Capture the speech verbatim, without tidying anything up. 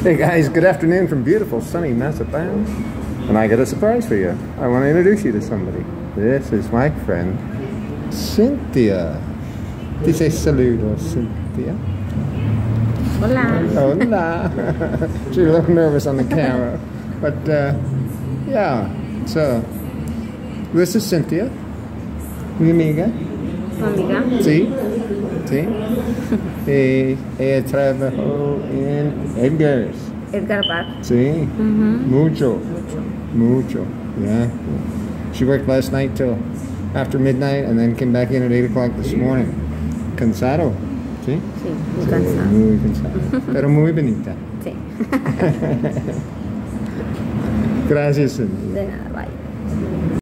Hey guys, good afternoon from beautiful sunny Mazatlan. And I got a surprise for you. I want to introduce you to somebody. This is my friend, Cinthia. Dice saludo, Cinthia. Hola. Hola. She's a little nervous on the camera. But, uh, yeah. So, this is Cinthia. Mi amiga. ¿Tu amiga? Sí. Sí. Eh, ella trabajó en Edgar's. Edgar Park. Sí. Mm-hmm. Mucho. Mucho. Yeah. She worked last night till after midnight and then came back in at eight o'clock this morning. Cansado. Sí. Sí, muy cansada. Sí, muy cansado. Pero muy bonita. Sí. Gracias, Cindy. De nada, bye.